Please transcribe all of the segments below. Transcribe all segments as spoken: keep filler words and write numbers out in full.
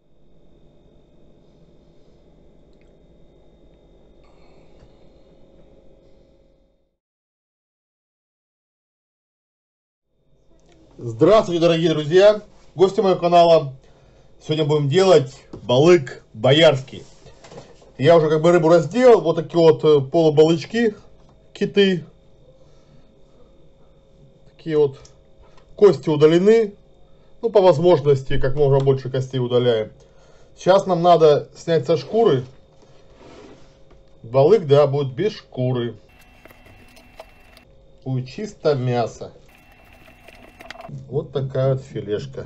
Здравствуйте, дорогие друзья, гости моего канала. Сегодня будем делать балык боярский. Я уже как бы рыбу разделал. Вот такие вот полубалычки, киты. Такие вот кости удалены. Ну, по возможности, как можно больше костей удаляем. Сейчас нам надо снять со шкуры. Балык, да, будет без шкуры. Будет чисто мясо. Вот такая вот филешка.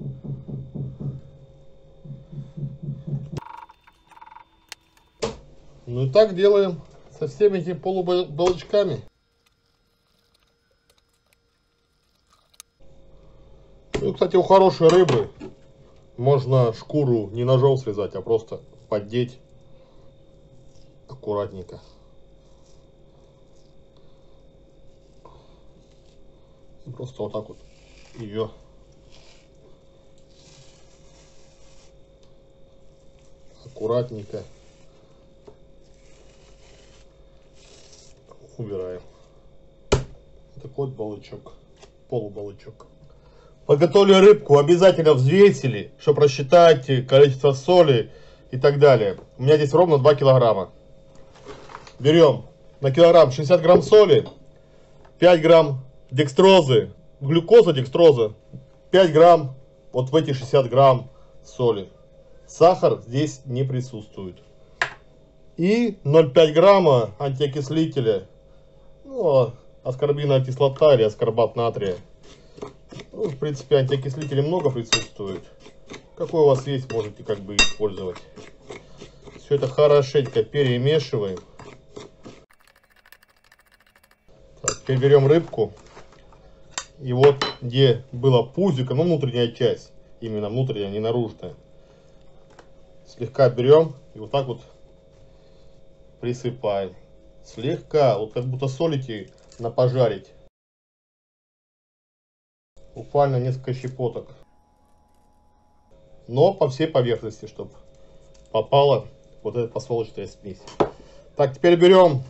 Ну и так делаем со всеми этими полубалычками. Ну, кстати, у хорошей рыбы можно шкуру не ножом срезать, а просто поддеть аккуратненько. И просто вот так вот ее аккуратненько убираем. Такой вот балычок, полубалычок. Подготовили рыбку, обязательно взвесили, чтобы рассчитать количество соли и так далее. У меня здесь ровно два килограмма. Берем на килограмм шестьдесят грамм соли, пять грамм декстрозы, глюкоза, декстроза, пять грамм вот в эти шестьдесят грамм соли. Сахар здесь не присутствует. И ноль целых пять десятых грамма антиокислителя, ну, аскорбиновая кислота или аскорбат натрия. Ну, в принципе, антиокислителей много присутствует. Какой у вас есть, можете как бы использовать. Все это хорошенько перемешиваем. Так, теперь берем рыбку. И вот где было пузико, ну, внутренняя часть, именно внутренняя, не наружная. Слегка берем и вот так вот присыпаем. Слегка, вот как будто солите на пожарить. Буквально несколько щепоток. Но по всей поверхности, чтобы попала вот эта подсолнечная смесь. Так, теперь берем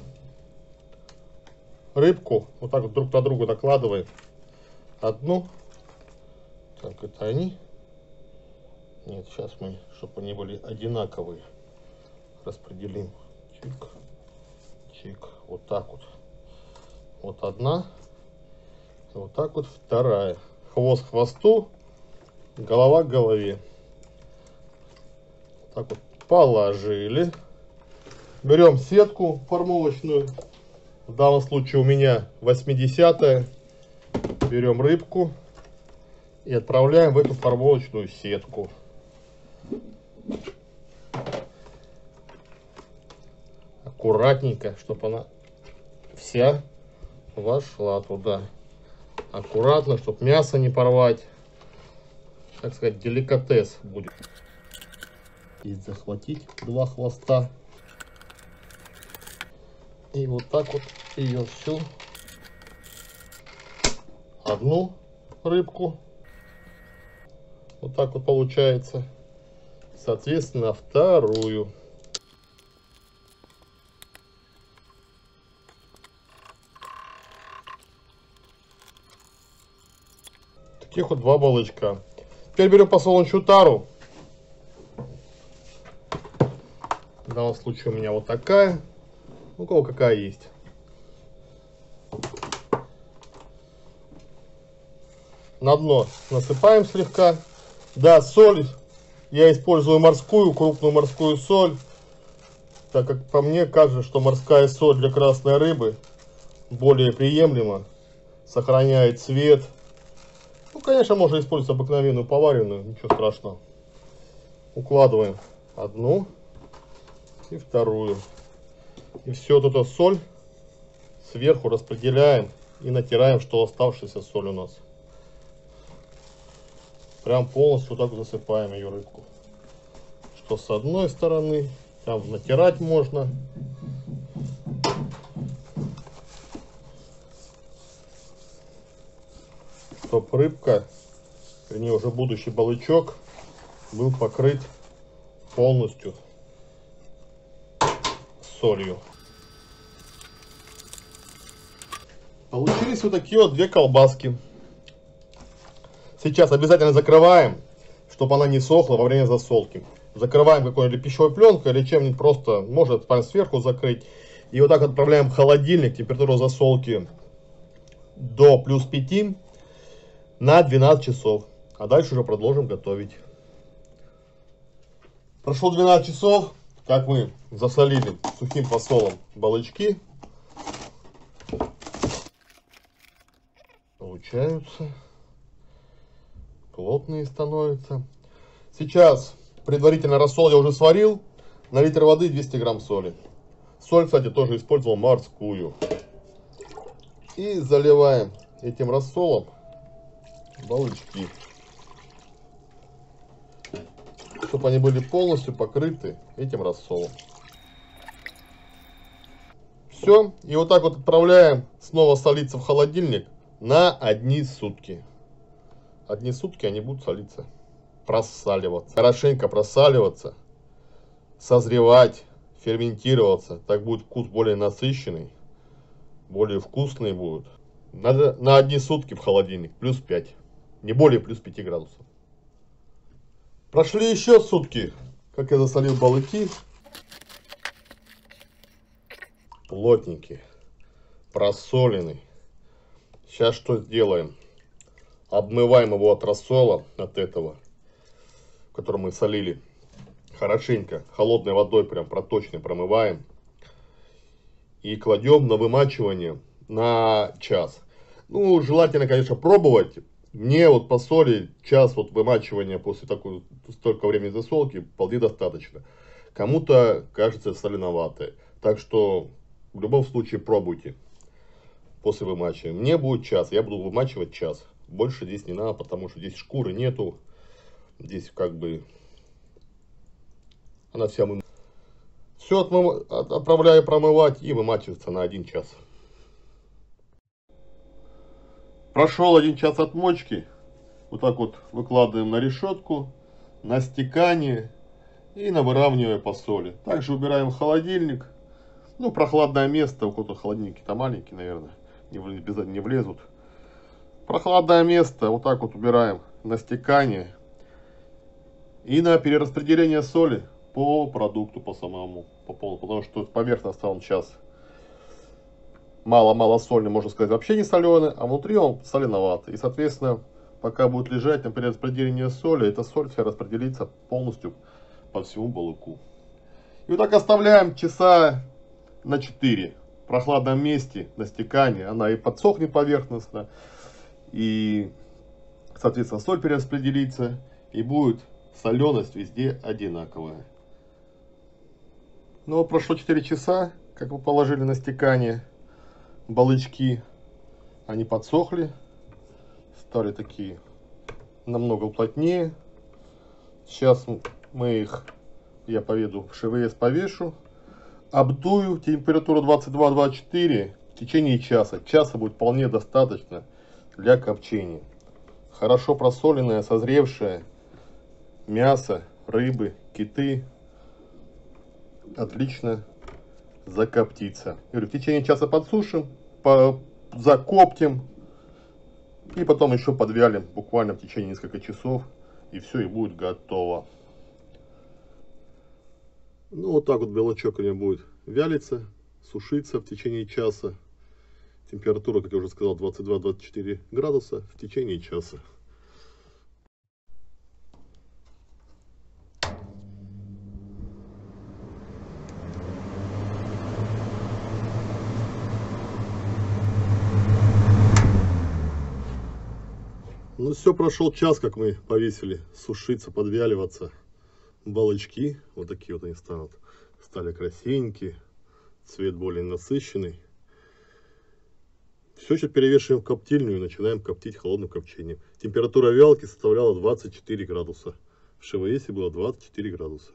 рыбку, вот так вот друг на друга накладываем. Одну. Так, это они. Нет, сейчас мы, чтобы они были одинаковые, распределим. Чик, чик. Вот так вот. Вот одна. Вот так вот вторая. Хвост к хвосту, голова к голове. Так вот положили. Берем сетку формовочную. В данном случае у меня восьмидесятая. Берем рыбку и отправляем в эту формовочную сетку. Аккуратненько, чтобы она вся вошла туда. Аккуратно, чтобы мясо не порвать. Так сказать, деликатес будет. И захватить два хвоста. И вот так вот ее всю. Одну рыбку. Вот так вот получается. Соответственно, вторую. Таких вот два балычка. Теперь берем подсолнечную тару. В данном случае у меня вот такая. У кого какая есть. На дно насыпаем слегка. Да, соль. Я использую морскую, крупную морскую соль. Так как по мне кажется, что морская соль для красной рыбы более приемлема. Сохраняет цвет. Ну, конечно, можно использовать обыкновенную поваренную. Ничего страшного. Укладываем одну и вторую. И все вот эту соль сверху распределяем и натираем, что оставшаяся соль у нас. Прям полностью вот так засыпаем ее рыбку. Что с одной стороны, там натирать можно. Чтоб рыбка, вернее уже будущий балычок, был покрыт полностью солью. Получились вот такие вот две колбаски. Сейчас обязательно закрываем, чтобы она не сохла во время засолки. Закрываем какой-нибудь пищевой пленкой или чем-нибудь, просто может сверху закрыть. И вот так отправляем в холодильник, температуру засолки до плюс пяти на двенадцать часов. А дальше уже продолжим готовить. Прошло двенадцать часов, как мы засолили сухим посолом балычки. Получаются. Плотные становятся. Сейчас предварительно рассол я уже сварил. На литр воды двести грамм соли. Соль, кстати, тоже использовал морскую. И заливаем этим рассолом балычки, чтобы они были полностью покрыты этим рассолом. Все. И вот так вот отправляем снова солиться в холодильник на одни сутки. Одни сутки они будут солиться, просаливаться, хорошенько просаливаться, созревать, ферментироваться. Так будет вкус более насыщенный, более вкусный будет. Надо на одни сутки в холодильник, плюс пять, не более плюс пяти градусов. Прошли еще сутки, как я засолил балыки. Плотненькие, просоленный. Сейчас что сделаем? Обмываем его от рассола, от этого, который мы солили. Хорошенько, холодной водой прям проточной промываем. И кладем на вымачивание на час. Ну, желательно, конечно, пробовать. Мне вот по соли час вот вымачивания после такой, столько времени засолки вполне достаточно. Кому-то кажется соленоватое. Так что в любом случае пробуйте после вымачивания. Мне будет час, я буду вымачивать час. Больше здесь не надо, потому что здесь шкуры нету. Здесь как бы она вся мы... Все отмыв... отправляю промывать и вымачиваться на один час. Прошел один час отмочки. Вот так вот выкладываем на решетку, на стекание и на выравнивание по соли. Также убираем в холодильник. Ну, прохладное место. У кого-то холодильники-то маленькие, наверное, не, не влезут. Прохладное место, вот так вот убираем на стекание и на перераспределение соли по продукту, по самому, по полу, потому что поверхностно он сейчас мало-мало сольный, можно сказать, вообще не соленый, а внутри он соленоватый. И, соответственно, пока будет лежать на перераспределении соли, эта соль вся распределится полностью по всему балыку. И вот так оставляем часа на четыре в прохладном месте на стекании, она и подсохнет поверхностно. И, соответственно, соль перераспределится, и будет соленость везде одинаковая. Ну, прошло четыре часа, как мы положили на стекание балычки. Они подсохли, стали такие намного плотнее. Сейчас мы их, я поведу в ШВС, повешу. Обдую, температура двадцать два — двадцать четыре в течение часа. Часа будет вполне достаточно для копчения. Хорошо просоленное, созревшее мясо, рыбы, киты отлично закоптится. В течение часа подсушим, по, закоптим и потом еще подвялим буквально в течение нескольких часов, и все, и будет готово. Ну вот так вот белочок у меня будет вялиться, сушиться в течение часа. Температура, как я уже сказал, двадцать два — двадцать четыре градуса в течение часа. Ну все, прошел час, как мы повесили сушиться, подвяливаться балычки. Вот такие вот они станут. Стали красивенькие, цвет более насыщенный. Все, сейчас перевешиваем в коптильню и начинаем коптить холодным копчением. Температура вялки составляла двадцать четыре градуса. В ШВС было двадцать четыре градуса.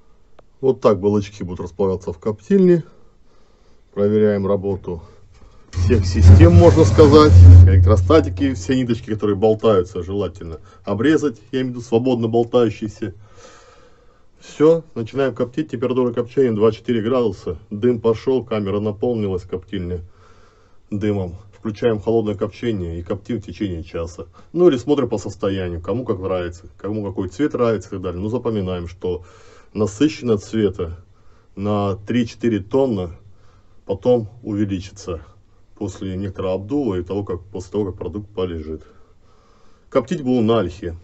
Вот так балычки будут располагаться в коптильне. Проверяем работу всех систем, можно сказать. Электростатики, все ниточки, которые болтаются, желательно обрезать, я имею в виду свободно болтающиеся. Все, начинаем коптить. Температура копчения двадцать четыре градуса. Дым пошел, камера наполнилась, коптильня, дымом. Включаем холодное копчение и коптим в течение часа. Ну или смотрим по состоянию, кому как нравится, кому какой цвет нравится и так далее. Но запоминаем, что насыщенность цвета на три-четыре тонна потом увеличится после некоторого обдува и того, как, после того, как продукт полежит. Коптить будем на ольхе.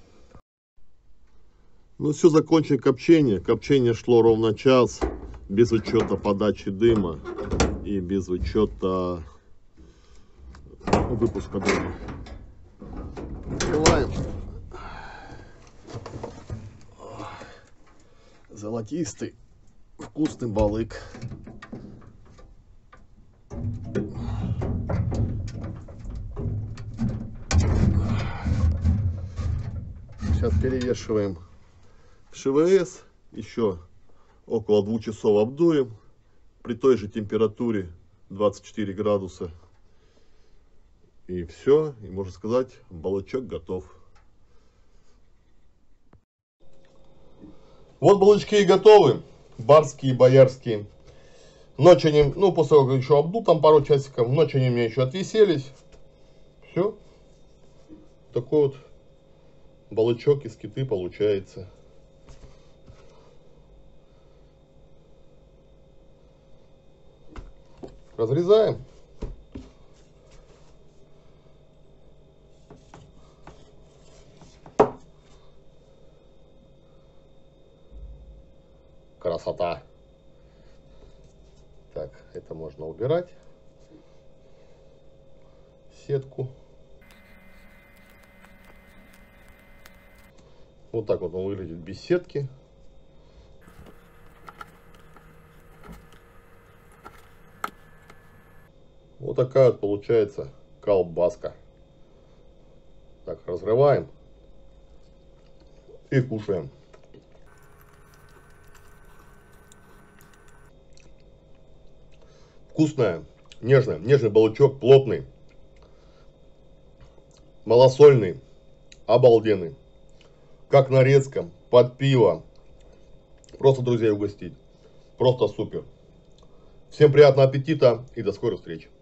Ну все, закончили копчение. Копчение шло ровно час, без учета подачи дыма и без учета выпуска дыма. Открываем. Золотистый, вкусный балык. Сейчас перевешиваем в ШВС, еще около двух часов обдуем при той же температуре двадцать четыре градуса. И все, и можно сказать, балычок готов. Вот балычки и готовы, барские, боярские. Ночью они, ну после того, как еще обду там пару часиков, ночью они у меня еще отвиселись. Все, такой вот балычок из киты получается. Разрезаем. Красота. Так, это можно убирать. Сетку. Вот так вот он выглядит без сетки. Вот такая вот получается колбаска. Так, разрываем и кушаем. Вкусная, нежная, нежный балычок, плотный, малосольный, обалденный. Как нарезка, под пиво. Просто друзей угостить. Просто супер. Всем приятного аппетита и до скорых встреч.